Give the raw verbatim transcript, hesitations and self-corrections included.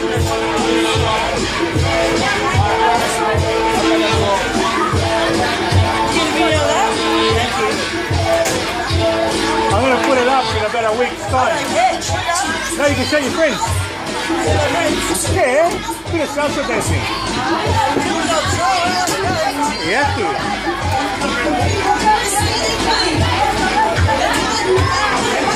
I'm going to put it up in about a week's time. No, you can show your friends. Yeah, do the salsa dancing. You have to.